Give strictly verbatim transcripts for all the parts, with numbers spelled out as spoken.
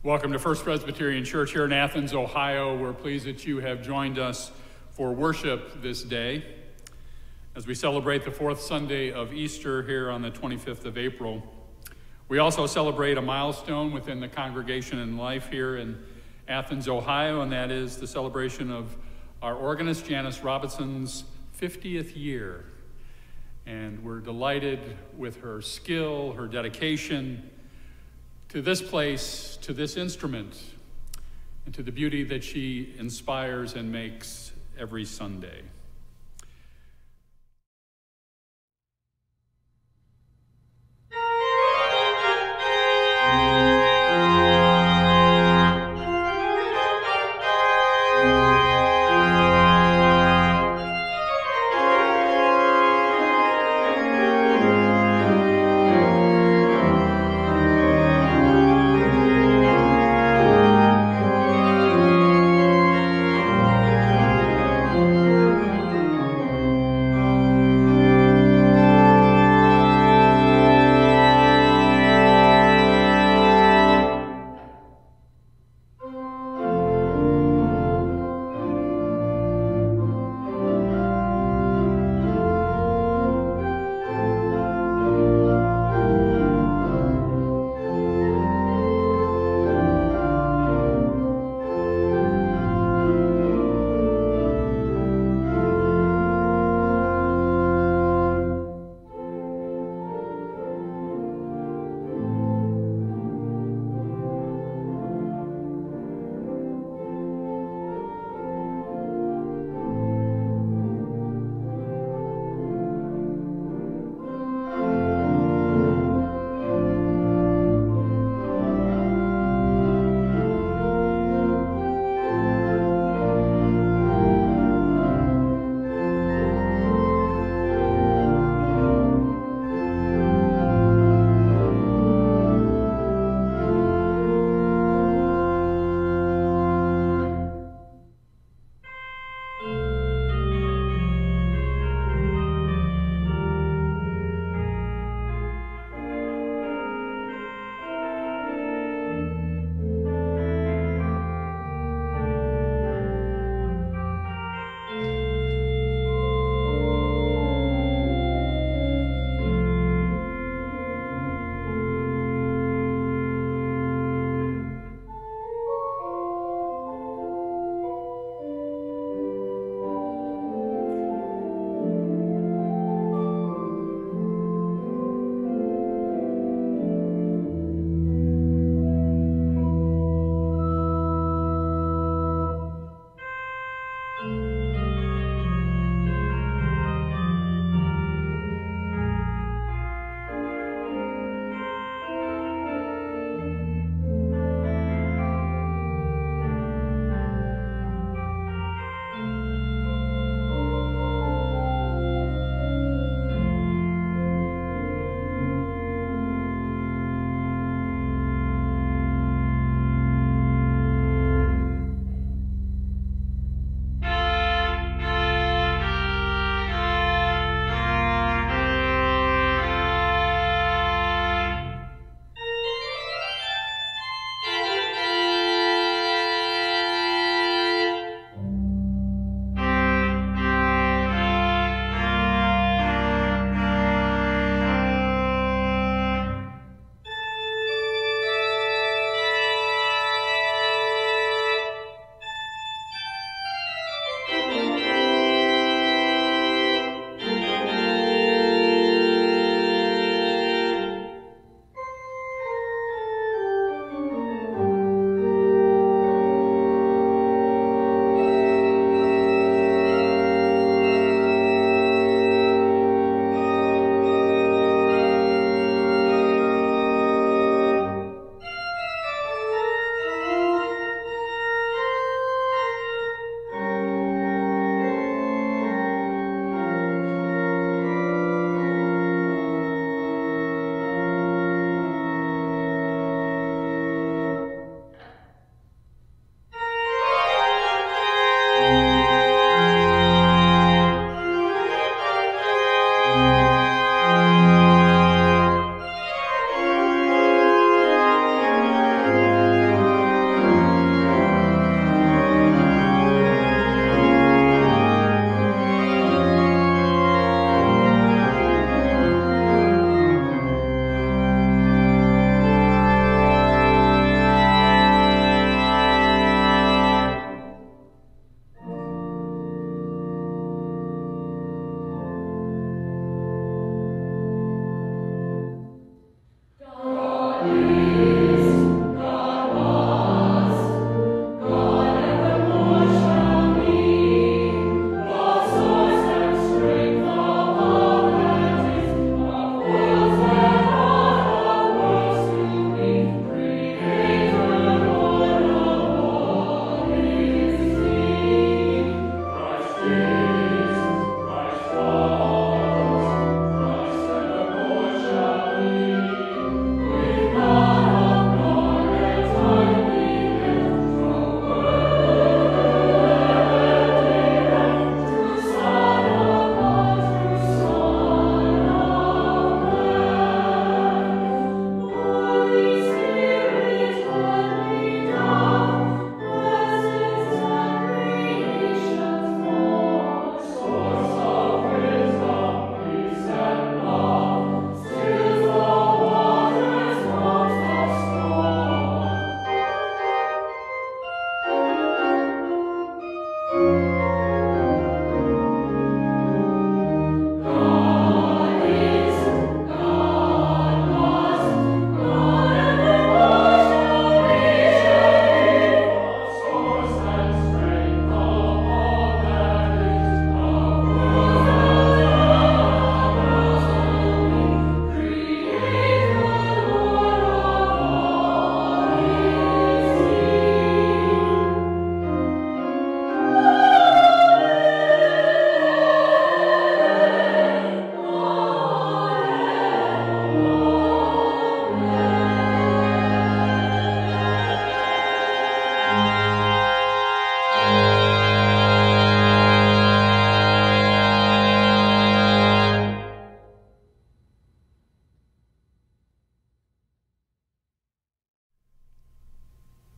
Welcome to First Presbyterian Church here in Athens, Ohio. We're pleased that you have joined us for worship this day as we celebrate the fourth Sunday of Easter here on the twenty-fifth of April. We also celebrate a milestone within the congregation and life here in Athens, Ohio, and that is the celebration of our organist Janice Robinson's fiftieth year. And we're delighted with her skill, her dedication to this place, to this instrument, and to the beauty that she inspires and makes every Sunday. Thank you.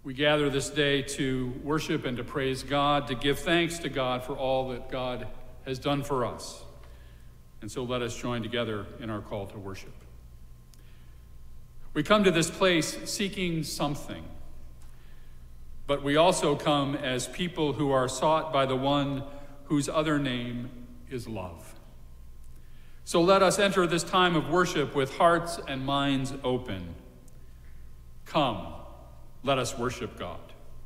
We gather this day to worship and to praise God, to give thanks to God for all that God has done for us. And so let us join together in our call to worship. We come to this place seeking something, but we also come as people who are sought by the one whose other name is love. So let us enter this time of worship with hearts and minds open. Come, let us worship God.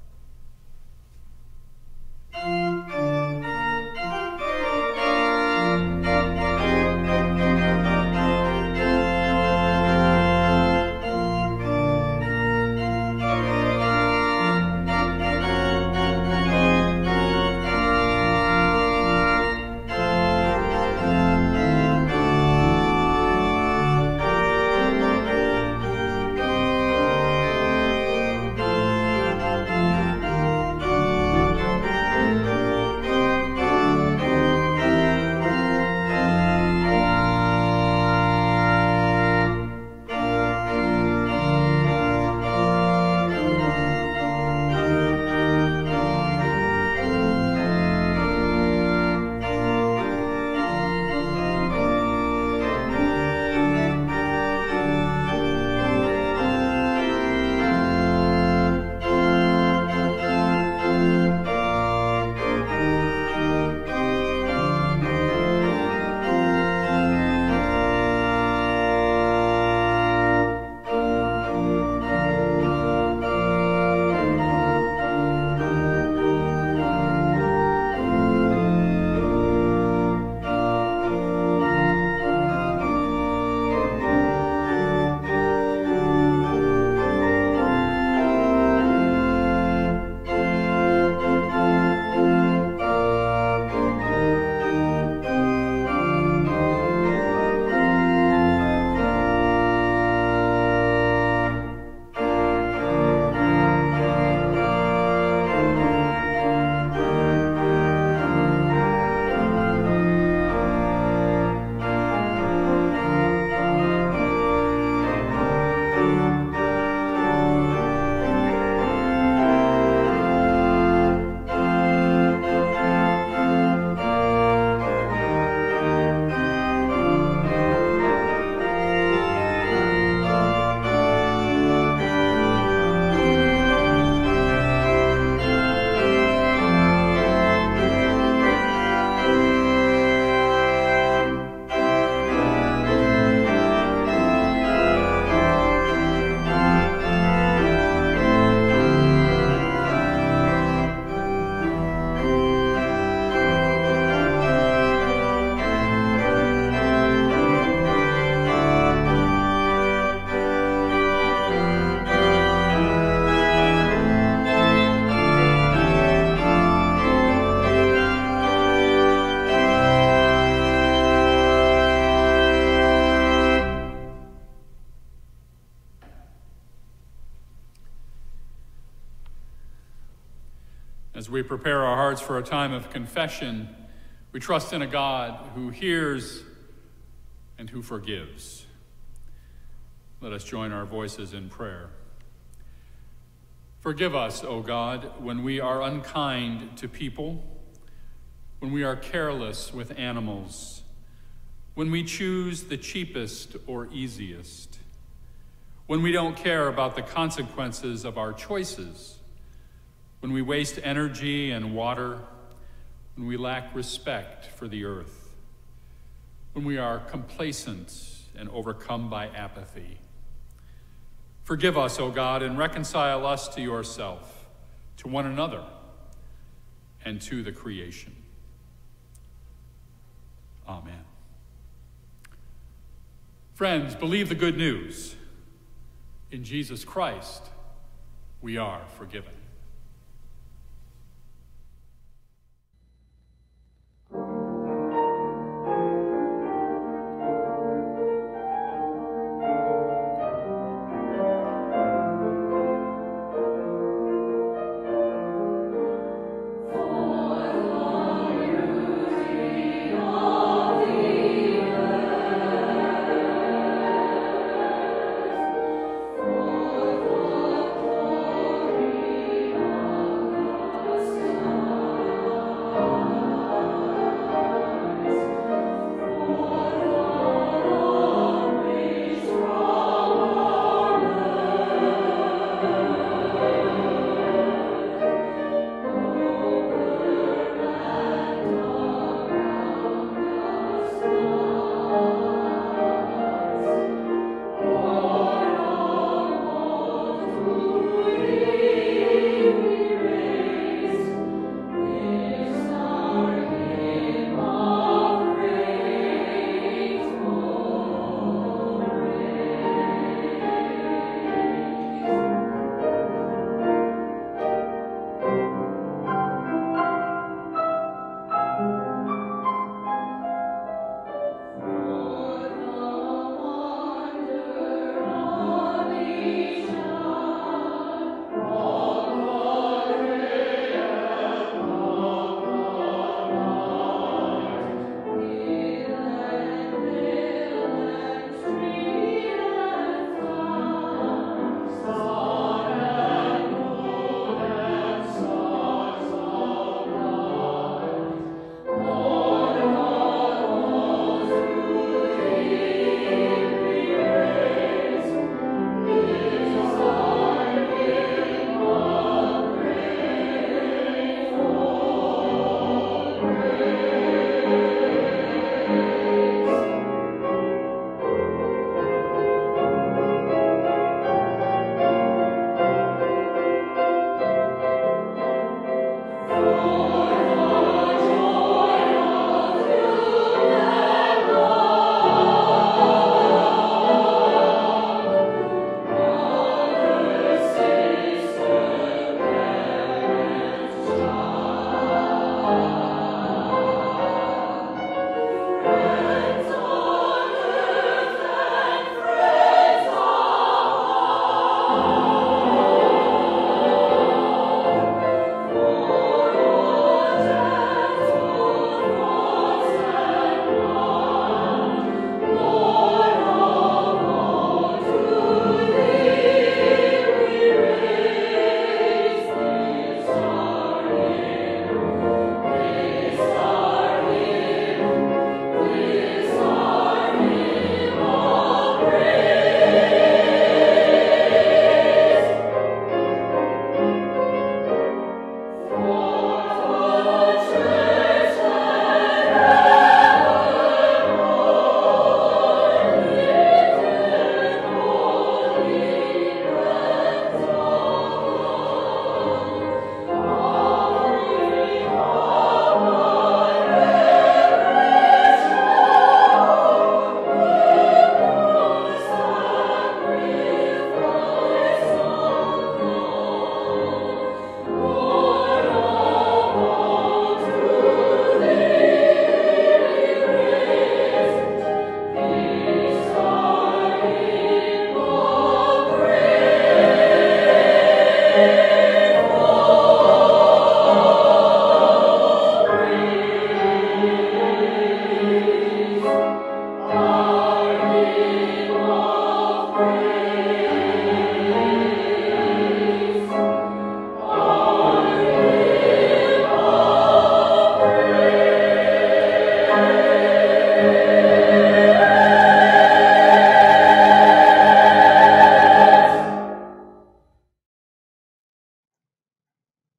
As we prepare our hearts for a time of confession, we trust in a God who hears and who forgives. Let us join our voices in prayer. Forgive us, O God, when we are unkind to people, when we are careless with animals, when we choose the cheapest or easiest, when we don't care about the consequences of our choices, when we waste energy and water, when we lack respect for the earth, when we are complacent and overcome by apathy. Forgive us, O God, and reconcile us to yourself, to one another, and to the creation. Amen. Friends, believe the good news. In Jesus Christ, we are forgiven. Glory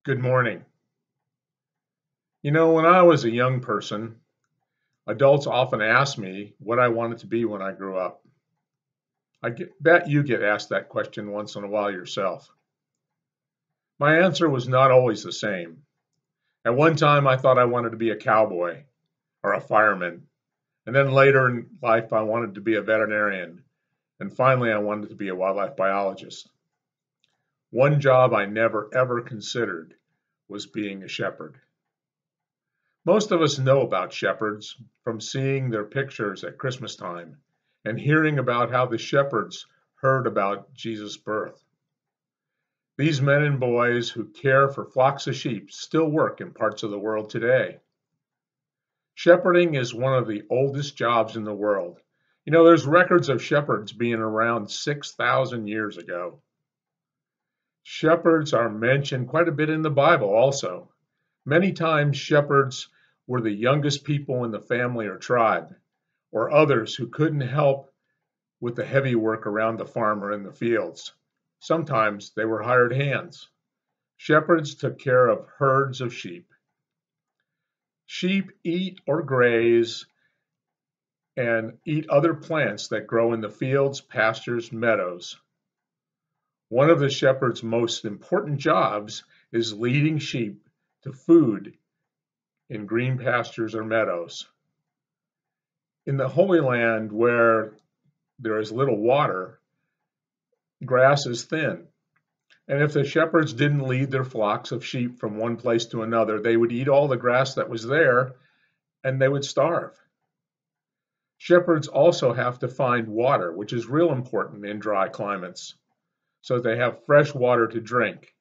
Good morning. You know, when I was a young person, adults often asked me what I wanted to be when I grew up. I get, bet you get asked that question once in a while yourself. My answer was not always the same. At one time, I thought I wanted to be a cowboy or a fireman. And then later in life, I wanted to be a veterinarian. And finally, I wanted to be a wildlife biologist. One job I never ever considered was being a shepherd. Most of us know about shepherds from seeing their pictures at Christmas time and hearing about how the shepherds heard about Jesus' birth. These men and boys who care for flocks of sheep still work in parts of the world today. Shepherding is one of the oldest jobs in the world. You know, there's records of shepherds being around six thousand years ago. Shepherds are mentioned quite a bit in the Bible also. Many times shepherds were the youngest people in the family or tribe, or others who couldn't help with the heavy work around the farm or in the fields. Sometimes they were hired hands. Shepherds took care of herds of sheep. Sheep eat or graze and eat other plants that grow in the fields, pastures, meadows. One of the shepherd's most important jobs is leading sheep to food in green pastures or meadows. In the Holy Land, where there is little water, grass is thin. And if the shepherds didn't lead their flocks of sheep from one place to another, they would eat all the grass that was there and they would starve. Shepherds also have to find water, which is real important in dry climates, so they have fresh water to drink.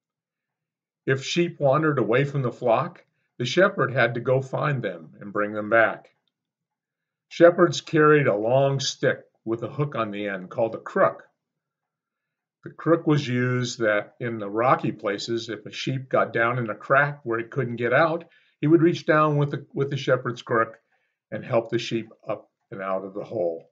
If sheep wandered away from the flock, the shepherd had to go find them and bring them back. Shepherds carried a long stick with a hook on the end called a crook. The crook was used that in the rocky places, if a sheep got down in a crack where it couldn't get out, he would reach down with the, with the shepherd's crook and help the sheep up and out of the hole.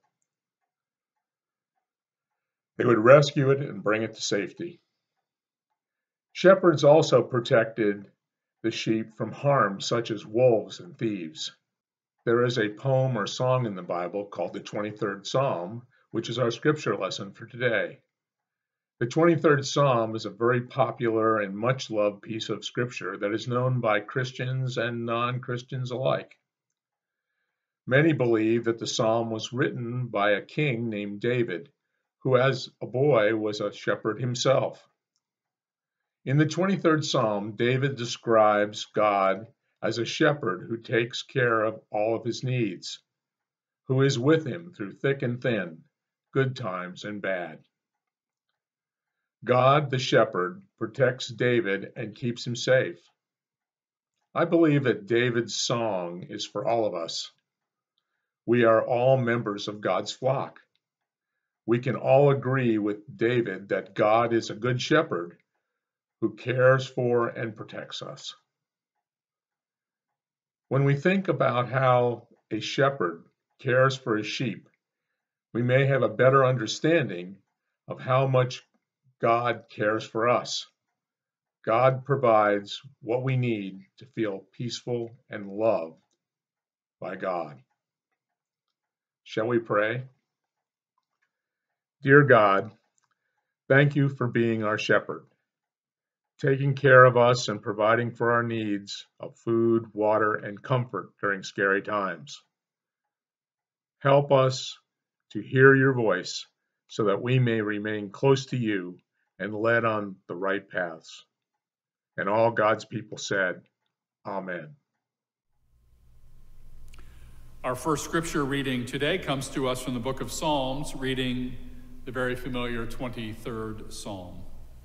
They would rescue it and bring it to safety. Shepherds also protected the sheep from harm such as wolves and thieves. There is a poem or song in the Bible called the twenty-third Psalm, which is our scripture lesson for today. The twenty-third Psalm is a very popular and much loved piece of scripture that is known by Christians and non-Christians alike. Many believe that the psalm was written by a king named David, who as a boy was a shepherd himself. In the twenty-third Psalm, David describes God as a shepherd who takes care of all of his needs, who is with him through thick and thin, good times and bad. God, the shepherd, protects David and keeps him safe. I believe that David's song is for all of us. We are all members of God's flock. We can all agree with David that God is a good shepherd who cares for and protects us. When we think about how a shepherd cares for his sheep, we may have a better understanding of how much God cares for us. God provides what we need to feel peaceful and loved by God. Shall we pray? Dear God, thank you for being our shepherd, taking care of us and providing for our needs of food, water, and comfort during scary times. Help us to hear your voice so that we may remain close to you and led on the right paths. And all God's people said, Amen. Our first scripture reading today comes to us from the book of Psalms, reading the very familiar twenty-third Psalm.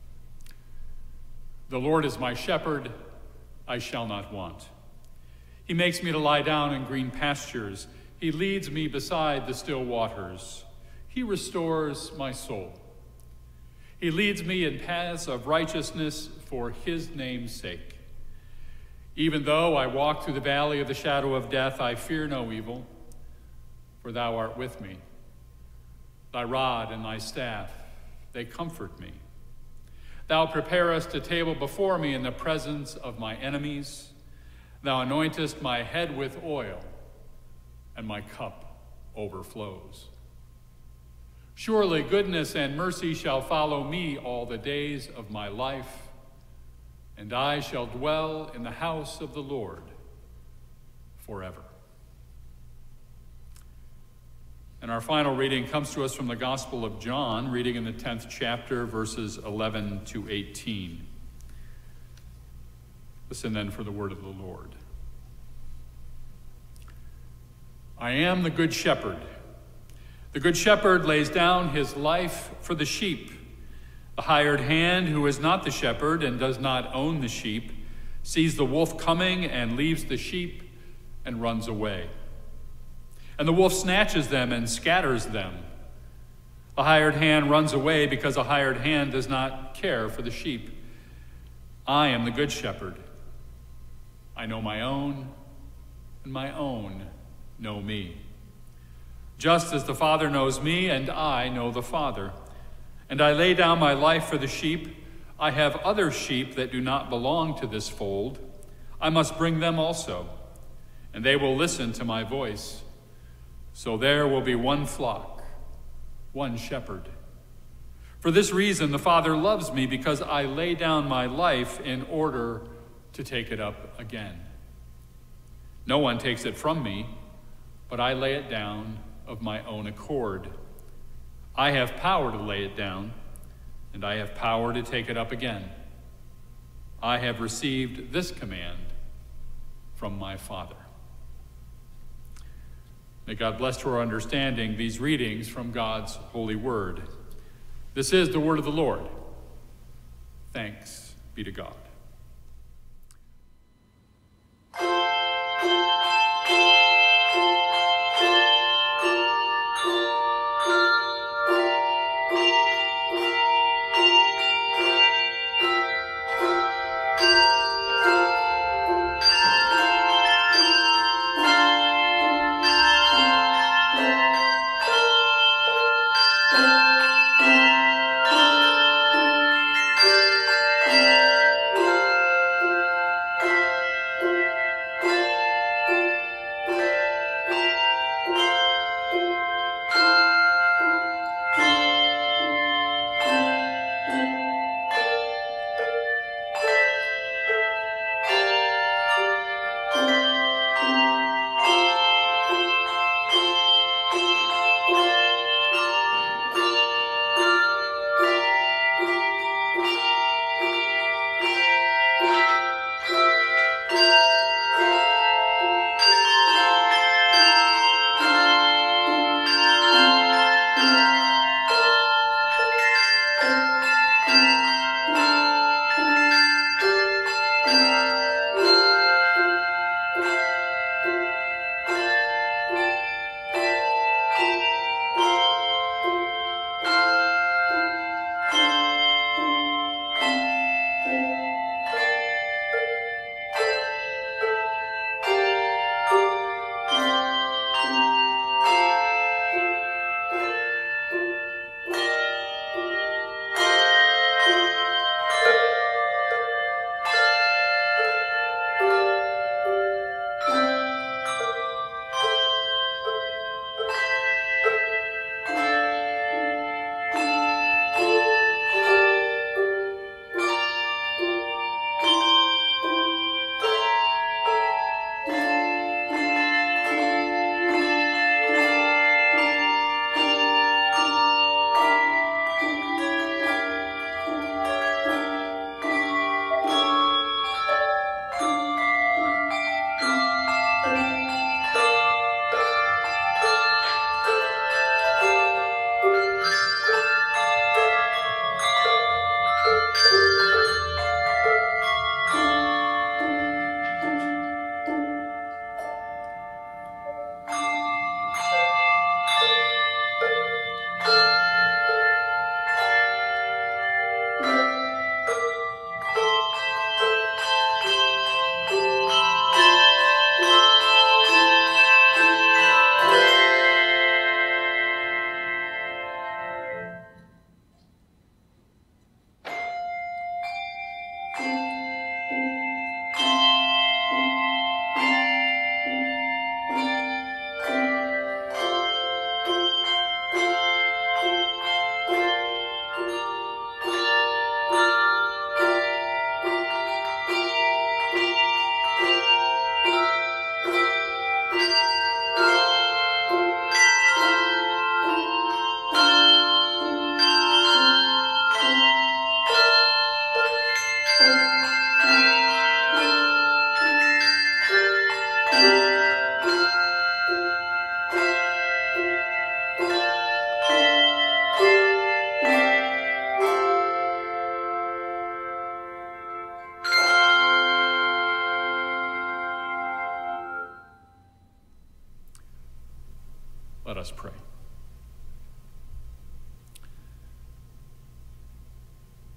The Lord is my shepherd, I shall not want. He makes me to lie down in green pastures. He leads me beside the still waters. He restores my soul. He leads me in paths of righteousness for his name's sake. Even though I walk through the valley of the shadow of death, I fear no evil, for thou art with me. Thy rod and thy staff, they comfort me. Thou preparest a table before me in the presence of my enemies. Thou anointest my head with oil, and my cup overflows. Surely goodness and mercy shall follow me all the days of my life, and I shall dwell in the house of the Lord forever. And our final reading comes to us from the Gospel of John, reading in the tenth chapter, verses eleven to eighteen. Listen then for the word of the Lord. I am the good shepherd. The good shepherd lays down his life for the sheep. The hired hand, who is not the shepherd and does not own the sheep, sees the wolf coming and leaves the sheep and runs away. And the wolf snatches them and scatters them. The hired hand runs away because a hired hand does not care for the sheep. I am the good shepherd. I know my own, and my own know me. Just as the Father knows me, and I know the Father. And I lay down my life for the sheep. I have other sheep that do not belong to this fold. I must bring them also, and they will listen to my voice. So there will be one flock, one shepherd. For this reason, the Father loves me, because I lay down my life in order to take it up again. No one takes it from me, but I lay it down of my own accord. I have power to lay it down, and I have power to take it up again. I have received this command from my Father. May God bless to our understanding these readings from God's holy word. This is the word of the Lord. Thanks be to God.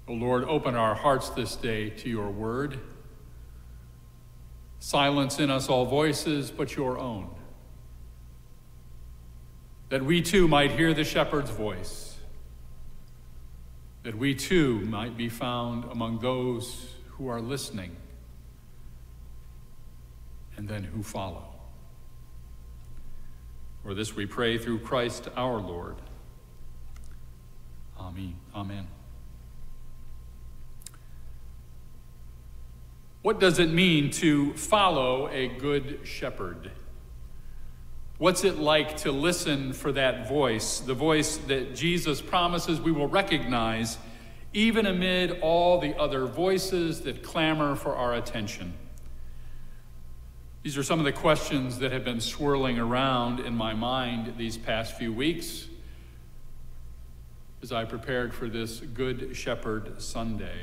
O Lord, open our hearts this day to your word. Silence in us all voices but your own, that we too might hear the shepherd's voice, that we too might be found among those who are listening and then who follow. For this we pray through Christ our Lord. Amen. Amen. What does it mean to follow a good shepherd? What's it like to listen for that voice, the voice that Jesus promises we will recognize even amid all the other voices that clamor for our attention? These are some of the questions that have been swirling around in my mind these past few weeks as I prepared for this Good Shepherd Sunday.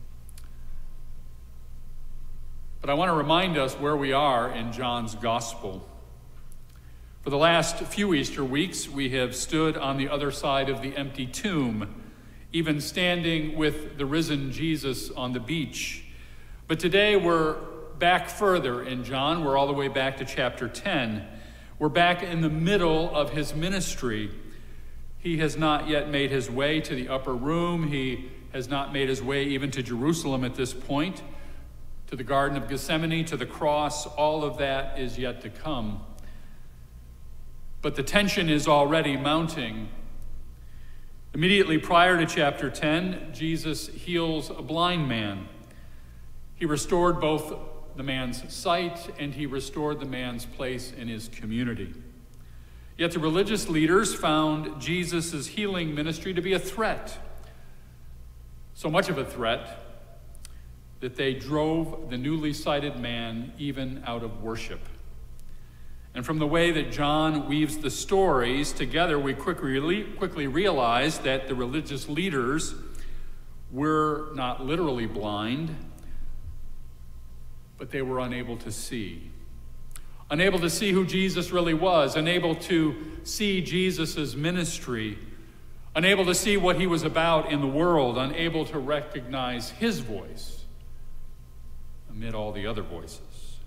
But I want to remind us where we are in John's Gospel. For the last few Easter weeks, we have stood on the other side of the empty tomb, even standing with the risen Jesus on the beach. But today we're back further in John. We're all the way back to chapter ten. We're back in the middle of his ministry. He has not yet made his way to the upper room. He has not made his way even to Jerusalem at this point, to the Garden of Gethsemane, to the cross. All of that is yet to come. But the tension is already mounting. Immediately prior to chapter ten, Jesus heals a blind man. He restored both the man's sight and he restored the man's place in his community. Yet the religious leaders found Jesus' healing ministry to be a threat. So much of a threat that they drove the newly sighted man even out of worship. And from the way that John weaves the stories together, we quickly, quickly realize that the religious leaders were not literally blind, but they were unable to see. Unable to see who Jesus really was, unable to see Jesus' ministry, unable to see what he was about in the world, unable to recognize his voice amid all the other voices.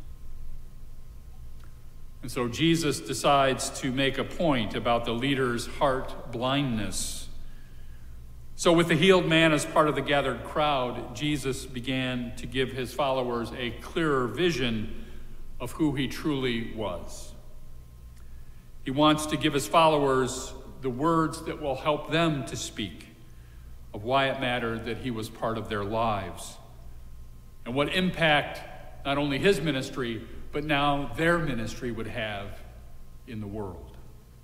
And so Jesus decides to make a point about the leader's heart blindness. So with the healed man as part of the gathered crowd, Jesus began to give his followers a clearer vision of who he truly was. He wants to give his followers the words that will help them to speak of why it mattered that he was part of their lives, and what impact not only his ministry, but now their ministry would have in the world.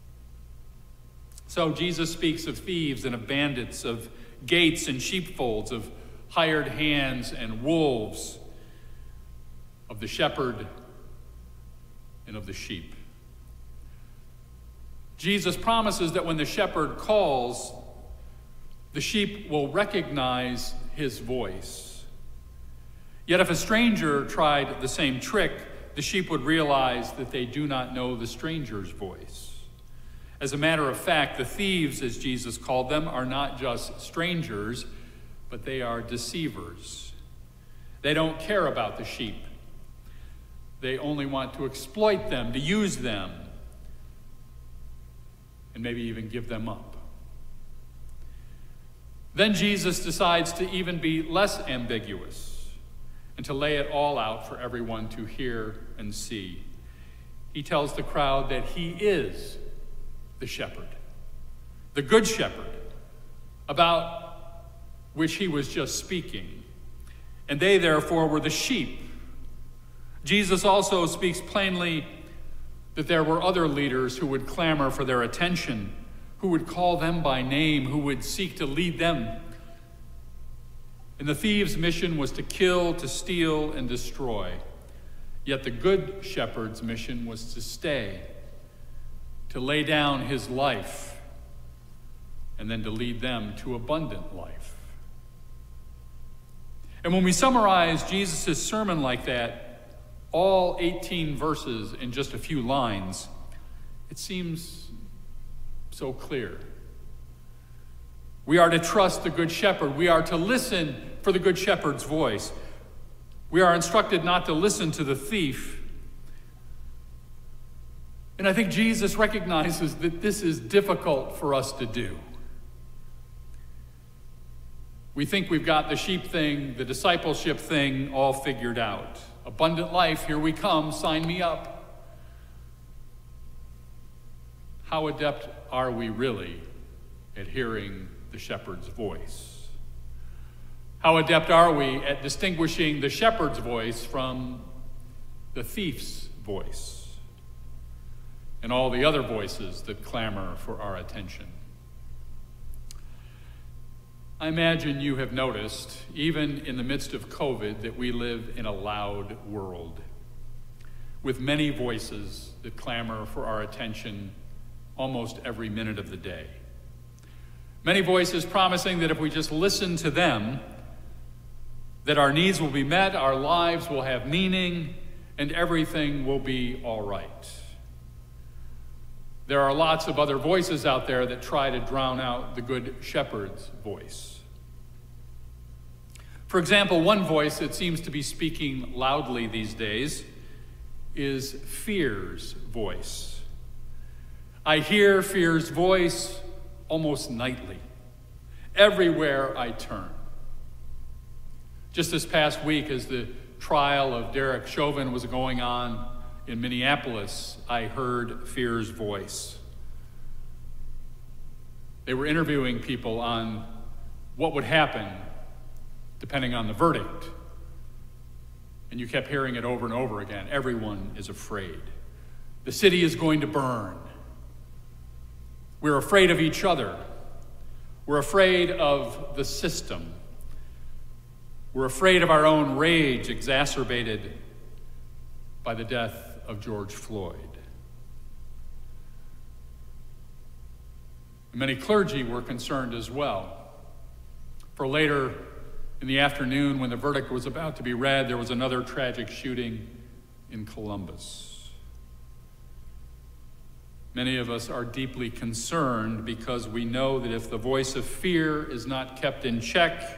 So Jesus speaks of thieves and of bandits, of gates and sheepfolds, of hired hands and wolves, of the shepherd and of the sheep. Jesus promises that when the shepherd calls, the sheep will recognize his voice. Yet if a stranger tried the same trick, the sheep would realize that they do not know the stranger's voice. As a matter of fact, the thieves, as Jesus called them, are not just strangers, but they are deceivers. They don't care about the sheep. They only want to exploit them, to use them, and maybe even give them up. Then Jesus decides to even be less ambiguous and to lay it all out for everyone to hear and see. He tells the crowd that he is the shepherd, the good shepherd, about which he was just speaking. And they, therefore, were the sheep. Jesus also speaks plainly that there were other leaders who would clamor for their attention, who would call them by name, who would seek to lead them. And the thief's mission was to kill, to steal, and destroy. Yet the good shepherd's mission was to stay, to lay down his life, and then to lead them to abundant life. And when we summarize Jesus' sermon like that, all eighteen verses in just a few lines, it seems so clear. We are to trust the Good Shepherd. We are to listen for the Good Shepherd's voice. We are instructed not to listen to the thief. And I think Jesus recognizes that this is difficult for us to do. We think we've got the sheep thing, the discipleship thing all figured out. Abundant life, here we come, sign me up. How adept are we really at hearing the shepherd's voice? How adept are we at distinguishing the shepherd's voice from the thief's voice and all the other voices that clamor for our attention? I imagine you have noticed, even in the midst of COVID, that we live in a loud world with many voices that clamor for our attention almost every minute of the day. Many voices promising that if we just listen to them, that our needs will be met, our lives will have meaning, and everything will be all right. There are lots of other voices out there that try to drown out the Good Shepherd's voice. For example, one voice that seems to be speaking loudly these days is fear's voice. I hear fear's voice almost nightly, everywhere I turn. Just this past week, as the trial of Derek Chauvin was going on in Minneapolis, I heard fear's voice. They were interviewing people on what would happen depending on the verdict. And you kept hearing it over and over again. Everyone is afraid. The city is going to burn. We're afraid of each other. We're afraid of the system. We're afraid of our own rage exacerbated by the death of George Floyd. Many clergy were concerned as well. For later in the afternoon, when the verdict was about to be read, there was another tragic shooting in Columbus. Many of us are deeply concerned because we know that if the voice of fear is not kept in check,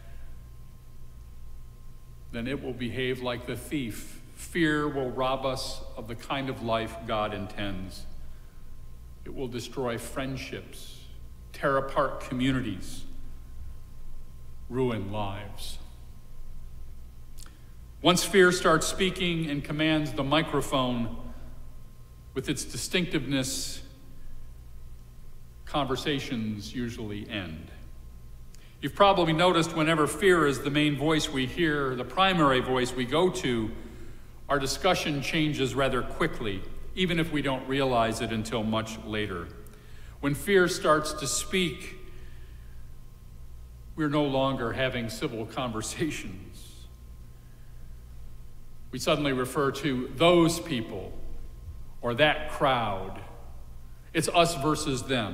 then it will behave like the thief. Fear will rob us of the kind of life God intends. It will destroy friendships, tear apart communities, ruin lives. Once fear starts speaking and commands the microphone with its distinctiveness, conversations usually end. You've probably noticed whenever fear is the main voice we hear, the primary voice we go to, our discussion changes rather quickly, even if we don't realize it until much later. When fear starts to speak, we're no longer having civil conversations. We suddenly refer to those people or that crowd. It's us versus them.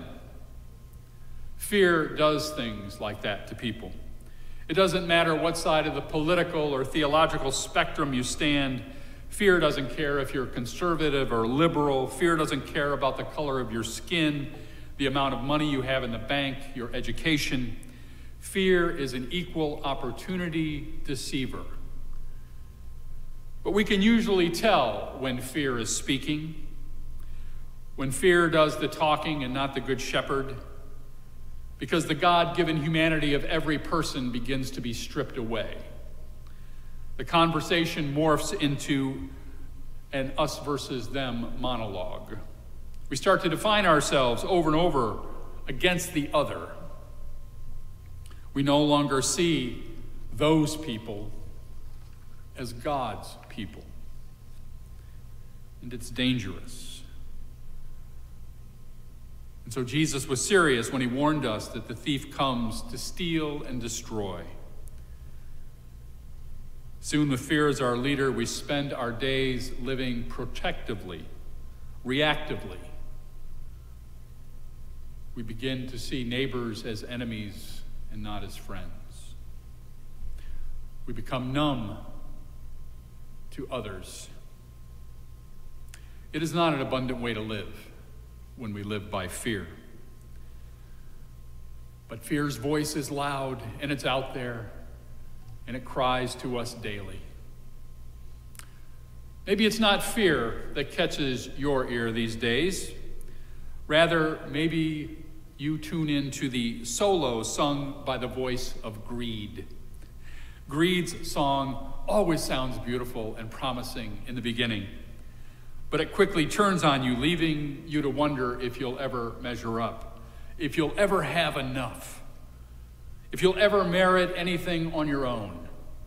Fear does things like that to people. It doesn't matter what side of the political or theological spectrum you stand. Fear doesn't care if you're conservative or liberal. Fear doesn't care about the color of your skin, the amount of money you have in the bank, your education. Fear is an equal opportunity deceiver. But we can usually tell when fear is speaking, when fear does the talking and not the Good Shepherd, because the God-given humanity of every person begins to be stripped away. The conversation morphs into an us versus them monologue. We start to define ourselves over and over against the other. We no longer see those people as God's people. And it's dangerous. And so Jesus was serious when he warned us that the thief comes to steal and destroy. Soon, with fear as our leader, we spend our days living protectively, reactively. We begin to see neighbors as enemies and not as friends. We become numb to others. It is not an abundant way to live when we live by fear. But fear's voice is loud, and it's out there, and it cries to us daily. Maybe it's not fear that catches your ear these days. Rather, maybe you tune in to the solo sung by the voice of greed. Greed's song always sounds beautiful and promising in the beginning, but it quickly turns on you, leaving you to wonder if you'll ever measure up, if you'll ever have enough, if you'll ever merit anything on your own.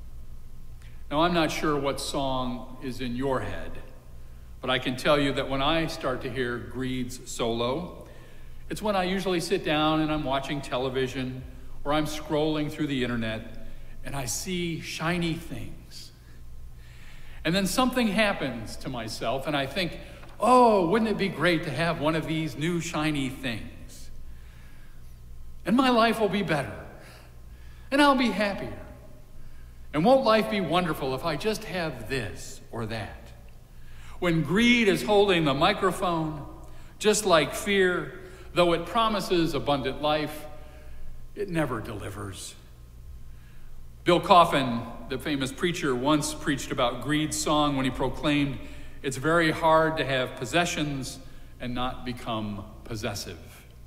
Now, I'm not sure what song is in your head, but I can tell you that when I start to hear Greed's solo, it's when I usually sit down and I'm watching television or I'm scrolling through the internet and I see shiny things. And then something happens to myself and I think, oh, wouldn't it be great to have one of these new shiny things? And my life will be better, and I'll be happier. And won't life be wonderful if I just have this or that? When greed is holding the microphone, just like fear, though it promises abundant life, it never delivers. Bill Coffin, the famous preacher, once preached about Greed's song when he proclaimed, "It's very hard to have possessions and not become possessive."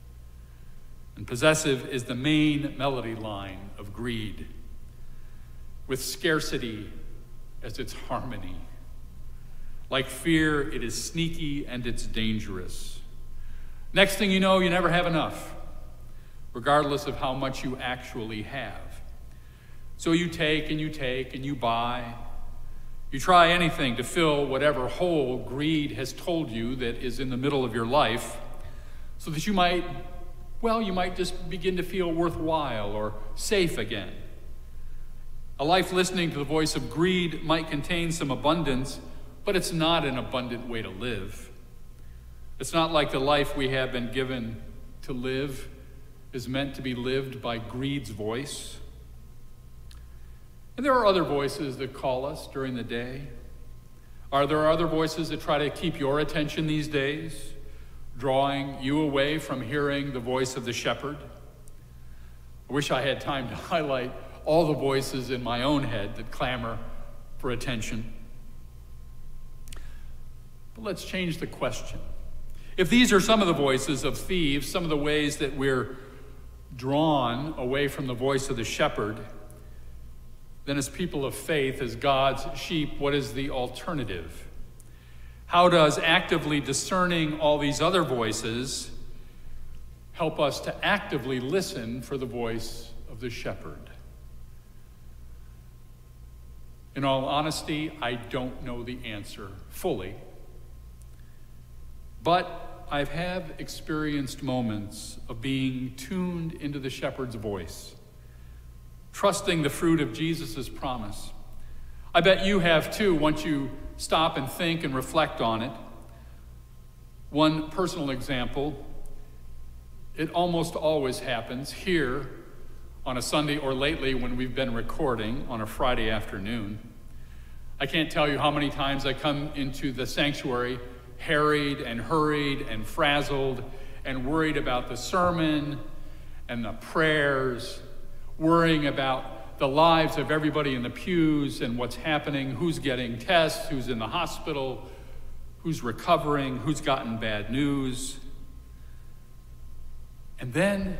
And possessive is the main melody line of greed, with scarcity as its harmony. Like fear, it is sneaky and it's dangerous. Next thing you know, you never have enough, regardless of how much you actually have. So you take and you take and you buy. You try anything to fill whatever hole greed has told you that is in the middle of your life, so that you might, well, you might just begin to feel worthwhile or safe again. A life listening to the voice of greed might contain some abundance, but it's not an abundant way to live. It's not like the life we have been given to live is meant to be lived by greed's voice. And there are other voices that call us during the day. Are there other voices that try to keep your attention these days, drawing you away from hearing the voice of the shepherd? I wish I had time to highlight all the voices in my own head that clamor for attention. But let's change the question. If these are some of the voices of thieves, some of the ways that we're drawn away from the voice of the shepherd, then as people of faith, as God's sheep, what is the alternative? How does actively discerning all these other voices help us to actively listen for the voice of the shepherd? In all honesty, I don't know the answer fully, but I have experienced moments of being tuned into the shepherd's voice, trusting the fruit of Jesus' promise. I bet you have too, once you stop and think and reflect on it. One personal example, it almost always happens here on a Sunday, or lately when we've been recording on a Friday afternoon. I can't tell you how many times I come into the sanctuary harried and hurried and frazzled and worried about the sermon and the prayers, worrying about the lives of everybody in the pews and what's happening, who's getting tests, who's in the hospital, who's recovering, who's gotten bad news. And then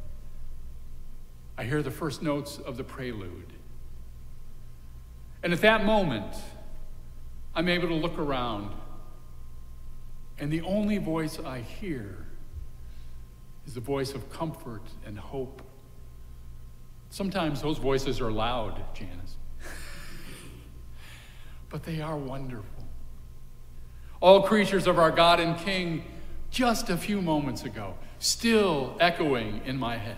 I hear the first notes of the prelude. And at that moment, I'm able to look around, and the only voice I hear is the voice of comfort and hope. Sometimes those voices are loud, Janice, but they are wonderful. All creatures of our God and King, just a few moments ago, still echoing in my head.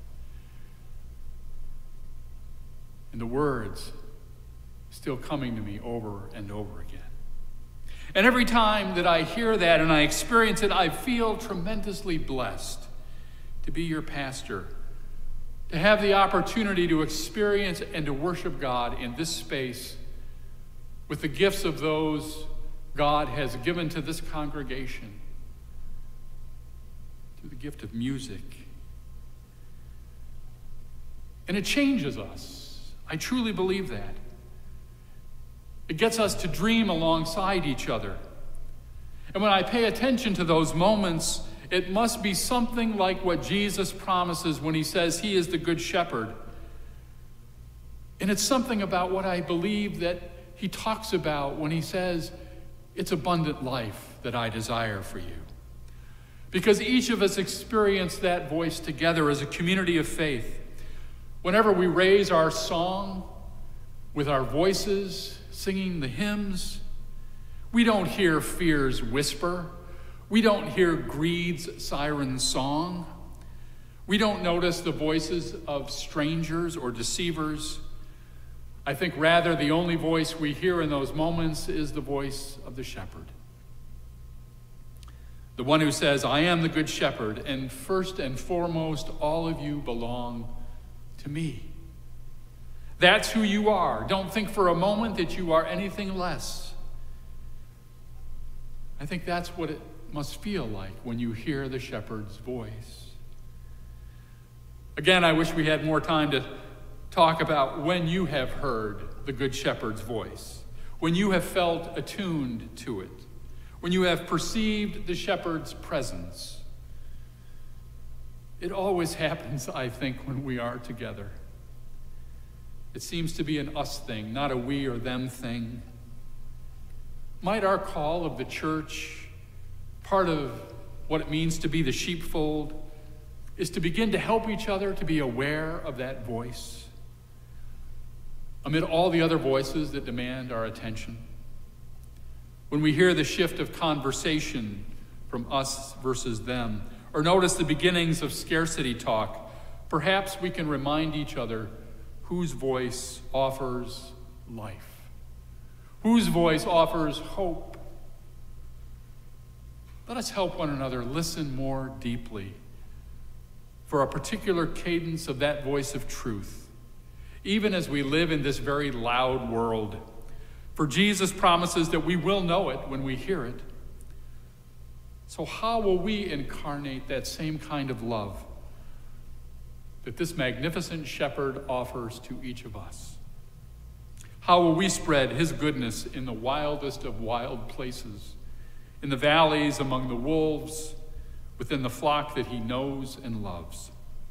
And the words still coming to me over and over again. And every time that I hear that and I experience it, I feel tremendously blessed to be your pastor, to have the opportunity to experience and to worship God in this space with the gifts of those God has given to this congregation, through the gift of music, And it changes us. I truly believe that. It gets us to dream alongside each other. And when I pay attention to those moments, it must be something like what Jesus promises when he says he is the good shepherd. And it's something about what I believe that he talks about when he says, it's abundant life that I desire for you. Because each of us experience that voice together as a community of faith. Whenever we raise our song with our voices, singing the hymns, we don't hear fear's whisper. We don't hear greed's siren song. We don't notice the voices of strangers or deceivers. I think rather the only voice we hear in those moments is the voice of the shepherd. The one who says, I am the good shepherd, and first and foremost, all of you belong to me. That's who you are. Don't think for a moment that you are anything less. I think that's what it must feel like when you hear the shepherd's voice. Again, I wish we had more time to talk about when you have heard the good shepherd's voice, when you have felt attuned to it, when you have perceived the shepherd's presence. It always happens, I think, when we are together. It seems to be an us thing, not a we or them thing. Might our call of the church, part of what it means to be the sheepfold, is to begin to help each other to be aware of that voice amid all the other voices that demand our attention. When we hear the shift of conversation from us versus them, or notice the beginnings of scarcity talk, perhaps we can remind each other whose voice offers life, whose voice offers hope. Let us help one another listen more deeply for a particular cadence of that voice of truth, even as we live in this very loud world. For Jesus promises that we will know it when we hear it. So how will we incarnate that same kind of love that this magnificent shepherd offers to each of us? How will we spread his goodness in the wildest of wild places, in the valleys, among the wolves, within the flock that he knows and loves?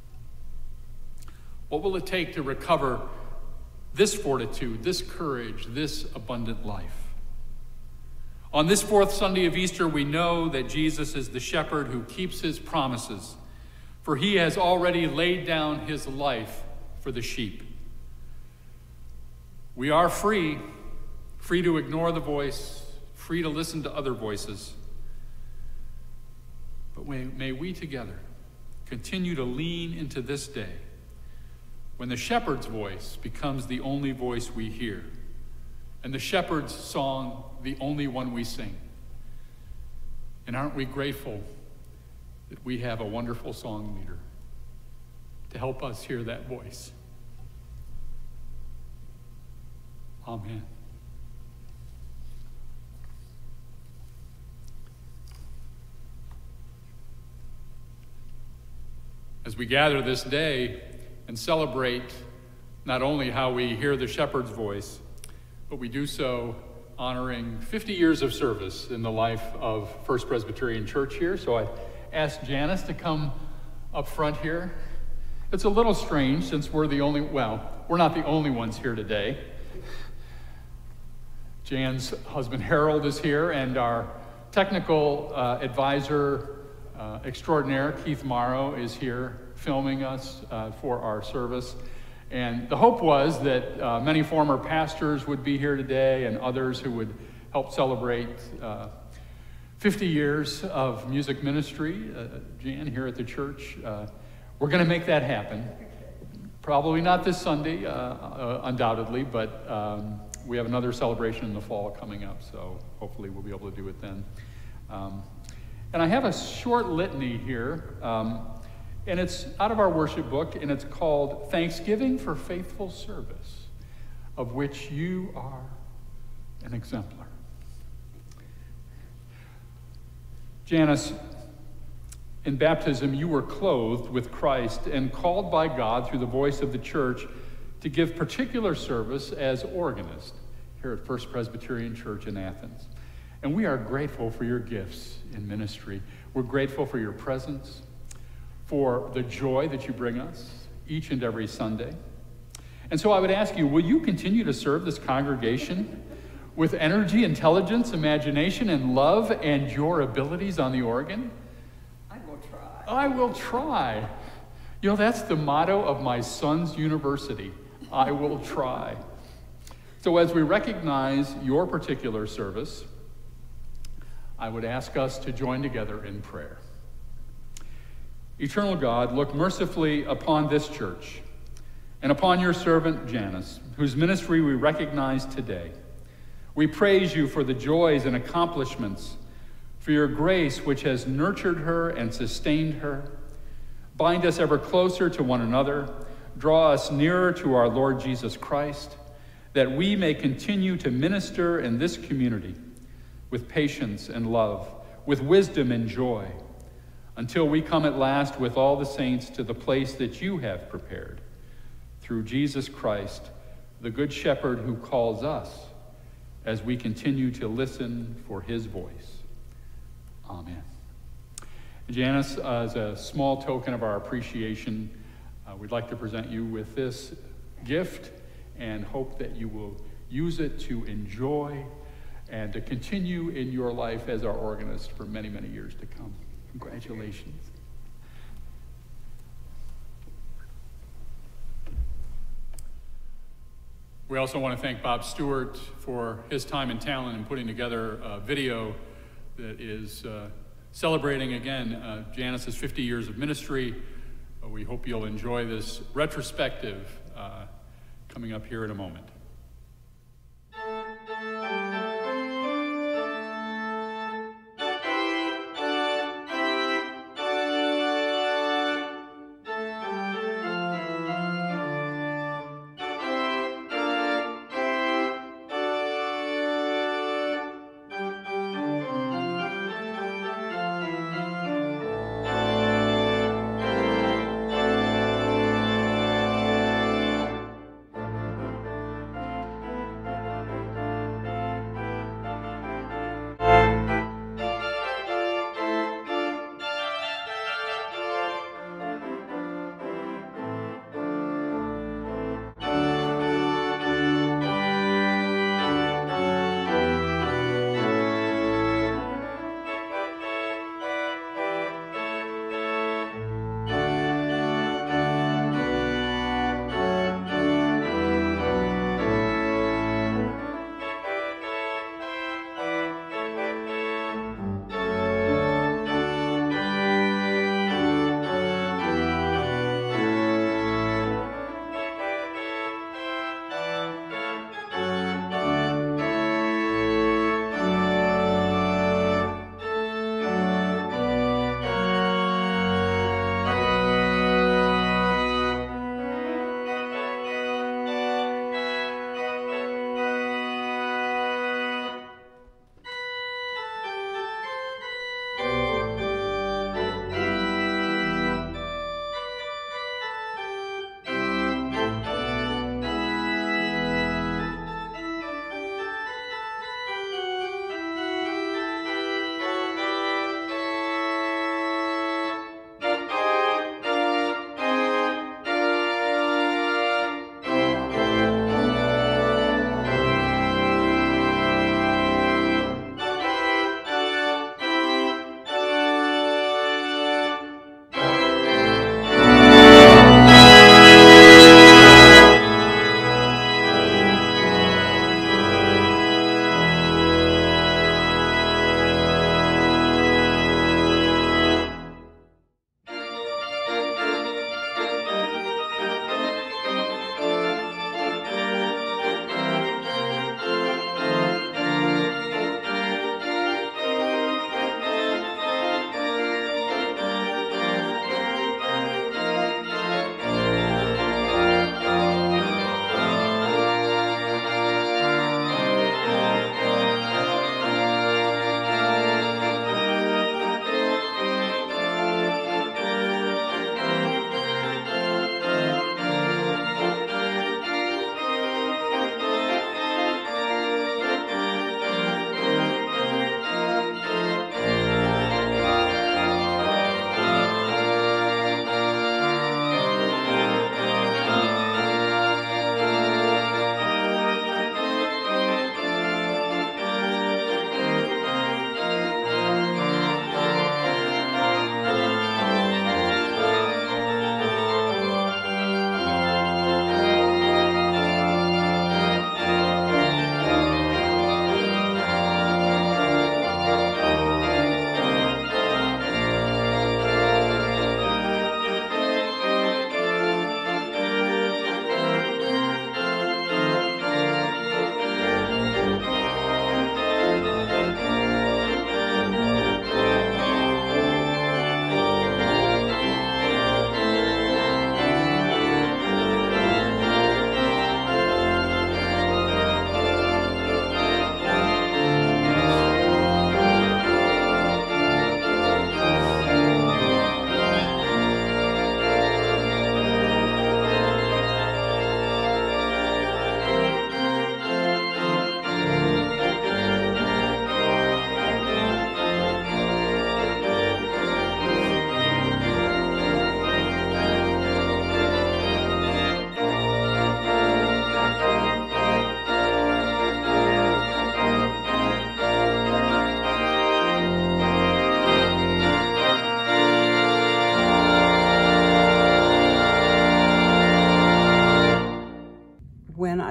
What will it take to recover this fortitude, this courage, this abundant life? On this fourth Sunday of Easter, we know that Jesus is the shepherd who keeps his promises, for he has already laid down his life for the sheep. We are free, free to ignore the voice, free to listen to other voices. But may, may we together continue to lean into this day when the shepherd's voice becomes the only voice we hear, and the shepherd's song the only one we sing. And aren't we grateful that we have a wonderful song leader to help us hear that voice? Amen. As we gather this day and celebrate not only how we hear the shepherd's voice, but we do so honoring fifty years of service in the life of First Presbyterian Church here. So I asked Janice to come up front here. It's a little strange since we're the only, well, we're not the only ones here today. Jan's husband Harold is here, and our technical uh, advisor uh, extraordinaire, Keith Morrow, is here filming us uh, for our service. And the hope was that uh, many former pastors would be here today and others who would help celebrate uh, fifty years of music ministry, uh, Jan, here at the church. Uh, we're going to make that happen. Probably not this Sunday, uh, uh, undoubtedly, but um, we have another celebration in the fall coming up, so hopefully we'll be able to do it then. Um, and I have a short litany here. Um, And it's out of our worship book, and it's called Thanksgiving for Faithful Service, of which you are an exemplar. Janice, In baptism, you were clothed with Christ and called by God through the voice of the church to give particular service as organist here at First Presbyterian Church in Athens. And we are grateful for your gifts in ministry. We're grateful for your presence, for the joy that you bring us each and every Sunday. And so I would ask you, will you continue to serve this congregation with energy, intelligence, imagination, and love and your abilities on the organ? I will try. I will try. You know, that's the motto of my son's university. I will try. So as we recognize your particular service, I would ask us to join together in prayer. Eternal God, look mercifully upon this church and upon your servant Janice, whose ministry we recognize today. We praise you for the joys and accomplishments, for your grace which has nurtured her and sustained her. Bind us ever closer to one another. Draw us nearer to our Lord Jesus Christ, that we may continue to minister in this community with patience and love, with wisdom and joy, until we come at last with all the saints to the place that you have prepared, through Jesus Christ, the Good Shepherd who calls us, as we continue to listen for his voice. Amen. Janice, uh, as a small token of our appreciation, uh, we'd like to present you with this gift and hope that you will use it to enjoy and to continue in your life as our organist for many, many years to come. Congratulations. We also want to thank Bob Stewart for his time and talent in putting together a video that is uh, celebrating, again, uh, Janice's fifty years of ministry. Uh, we hope you'll enjoy this retrospective uh, coming up here in a moment.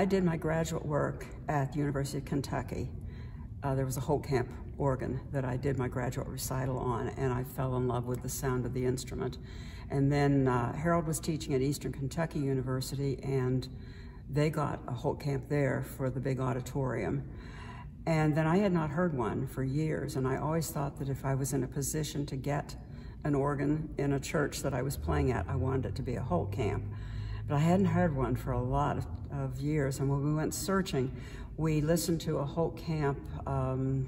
I did my graduate work at the University of Kentucky, uh, there was a Holtkamp organ that I did my graduate recital on, and I fell in love with the sound of the instrument. And then uh, Harold was teaching at Eastern Kentucky University, and they got a Holtkamp there for the big auditorium. And then I had not heard one for years, and I always thought that if I was in a position to get an organ in a church that I was playing at, I wanted it to be a Holtkamp. But I hadn't heard one for a lot of, of years, and when we went searching, we listened to a Holtkamp, um,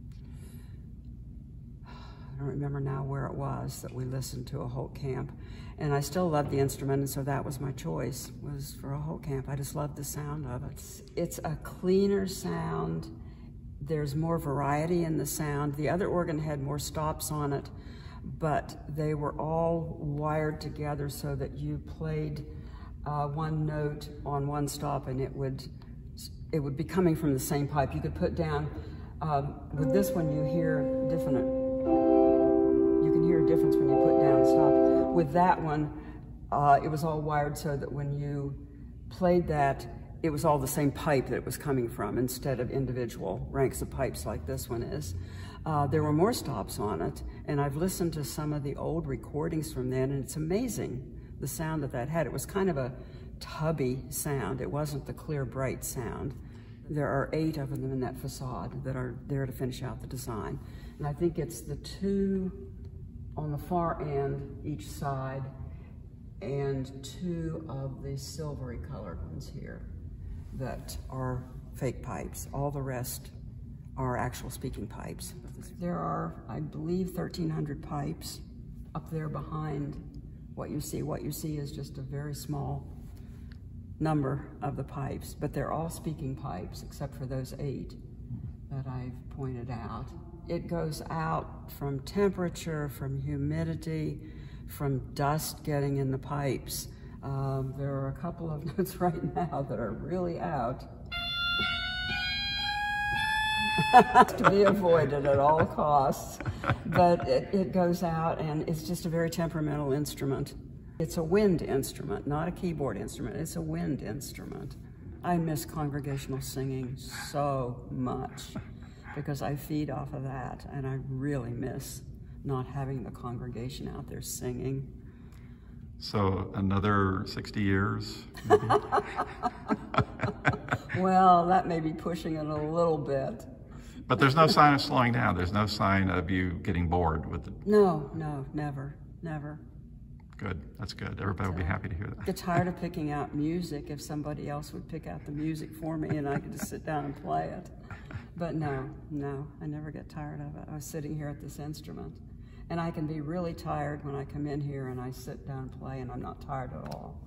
I don't remember now where it was that we listened to a Holtkamp, and I still loved the instrument, and so that was my choice, was for a Holtkamp. I just loved the sound of it. It's, it's a cleaner sound. There's more variety in the sound. The other organ had more stops on it, but they were all wired together so that you played uh, one note on one stop and it would it would be coming from the same pipe. You could put down, um, with this one you hear different, you can hear a difference when you put down a stop. With that one, uh, it was all wired so that when you played that, it was all the same pipe that it was coming from instead of individual ranks of pipes like this one is. Uh, there were more stops on it, and I've listened to some of the old recordings from then, and it's amazing the sound that that had. It was kind of a tubby sound. It wasn't the clear, bright sound. There are eight of them in that facade that are there to finish out the design. And I think it's the two on the far end, each side, and two of the silvery colored ones here that are fake pipes. All the rest are actual speaking pipes. There are, I believe, thirteen hundred pipes up there behind what you see. What you see is just a very small number of the pipes, but they're all speaking pipes except for those eight that I've pointed out. It goes out from temperature, from humidity, from dust getting in the pipes. Um, there are a couple of notes right now that are really out. To be avoided at all costs, but it, it goes out, and it's just a very temperamental instrument. It's a wind instrument, not a keyboard instrument. It's a wind instrument. I miss congregational singing so much because I feed off of that, and I really miss not having the congregation out there singing. So another sixty years, maybe? Well, that may be pushing it a little bit. But there's no sign of slowing down. There's no sign of you getting bored with it. No, no, never, never. Good, that's good. Everybody will be happy to hear that. I get tired of picking out music if somebody else would pick out the music for me and I could just sit down and play it. But no, no, I never get tired of it. I was sitting here at this instrument, and I can be really tired when I come in here and I sit down and play, and I'm not tired at all.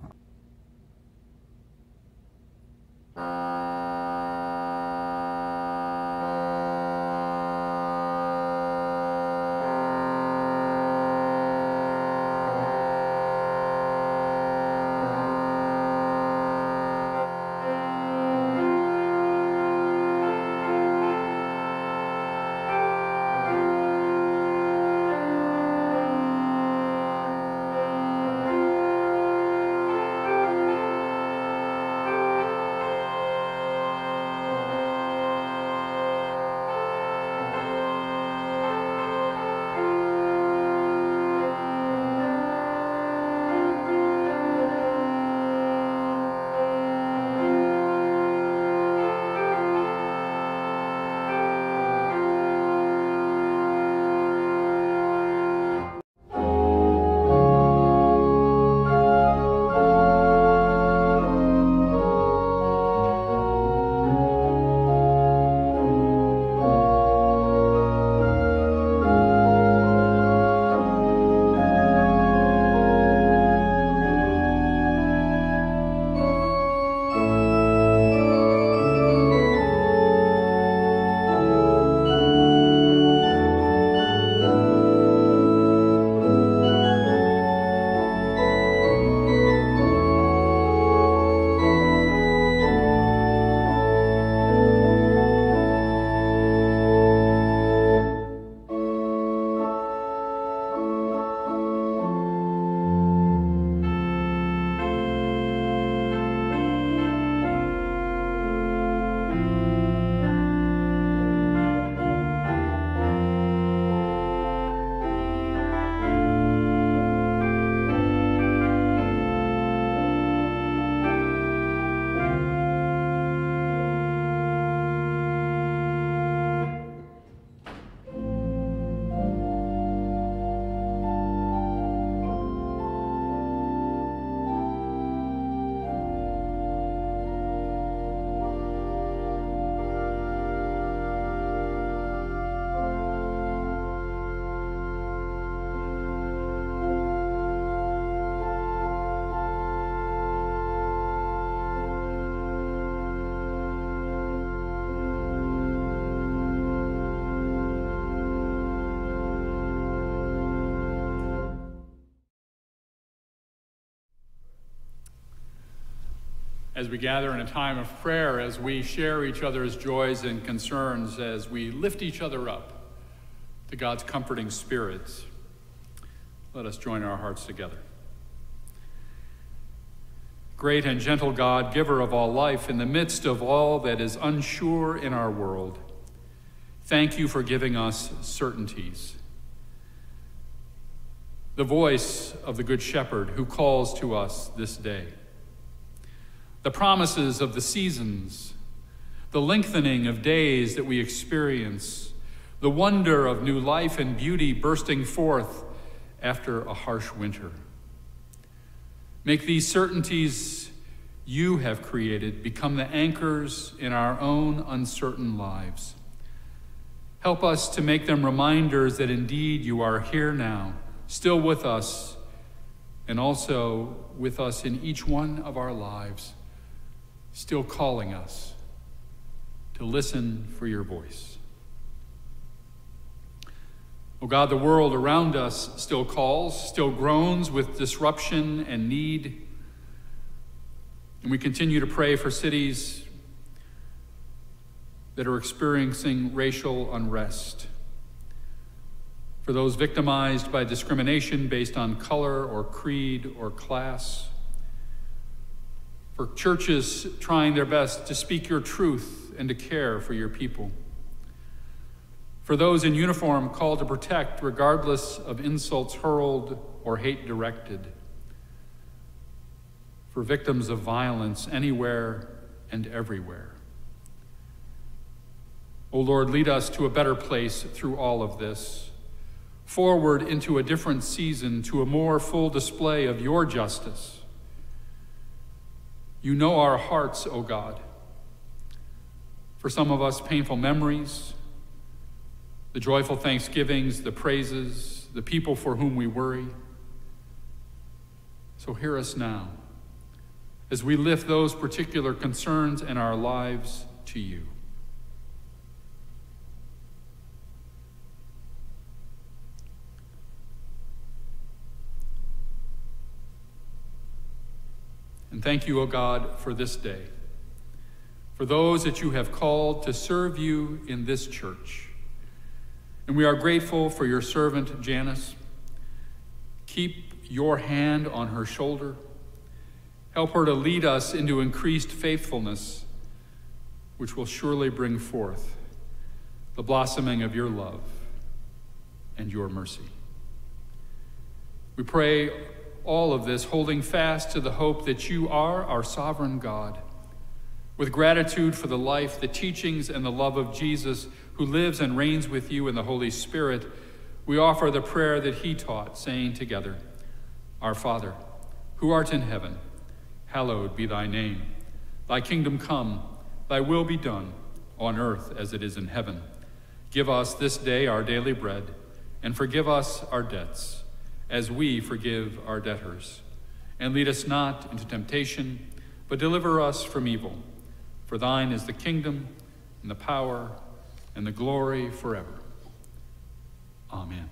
as we gather in a time of prayer, as we share each other's joys and concerns, as we lift each other up to God's comforting Spirit. Let us join our hearts together. Great and gentle God, giver of all life, in the midst of all that is unsure in our world, thank you for giving us certainties. The voice of the Good Shepherd who calls to us this day. The promises of the seasons, the lengthening of days that we experience, the wonder of new life and beauty bursting forth after a harsh winter. Make these certainties you have created become the anchors in our own uncertain lives. Help us to make them reminders that indeed you are here now, still with us, and also with us in each one of our lives, still calling us to listen for your voice. Oh God, the world around us still calls, still groans with disruption and need. And we continue to pray for cities that are experiencing racial unrest, for those victimized by discrimination based on color or creed or class, for churches trying their best to speak your truth and to care for your people, for those in uniform called to protect regardless of insults hurled or hate directed, for victims of violence anywhere and everywhere. O Lord, lead us to a better place through all of this, forward into a different season, to a more full display of your justice. You know our hearts, O God. For some of us, painful memories, the joyful thanksgivings, the praises, the people for whom we worry. So hear us now as we lift those particular concerns in our lives to you. And thank you, O God, for this day, for those that you have called to serve you in this church. And we are grateful for your servant, Janice. Keep your hand on her shoulder. Help her to lead us into increased faithfulness, which will surely bring forth the blossoming of your love and your mercy. We pray all of this holding fast to the hope that you are our sovereign God, with gratitude for the life, the teachings, and the love of Jesus, who lives and reigns with you in the Holy Spirit. We offer the prayer that he taught, saying together, Our Father, who art in heaven, hallowed be thy name. Thy kingdom come, thy will be done, on earth as it is in heaven. Give us this day our daily bread, and forgive us our debts, as we forgive our debtors. And lead us not into temptation, but deliver us from evil. For thine is the kingdom, and the power, and the glory forever. Amen.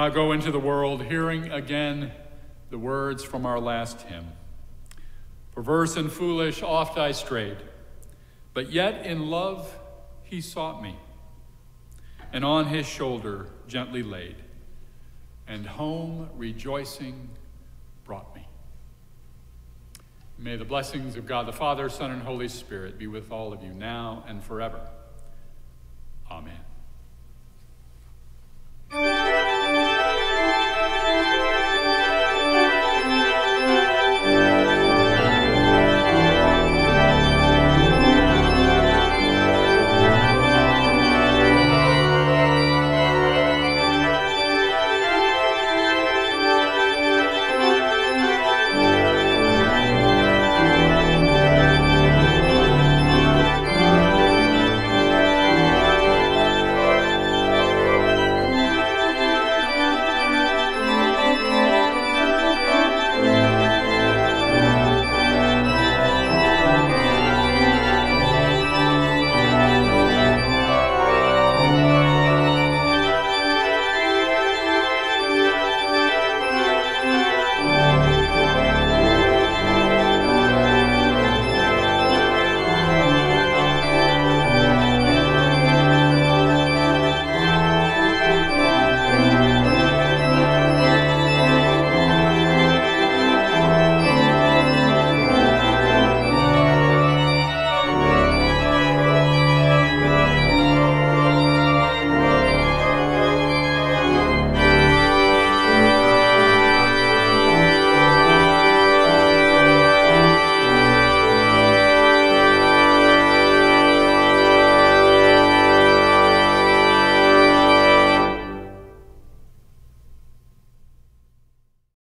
now go into the world, hearing again the words from our last hymn. Perverse and foolish oft I strayed, but yet in love he sought me, and on his shoulder gently laid, and home rejoicing brought me. May the blessings of God the Father, Son, and Holy Spirit be with all of you now and forever.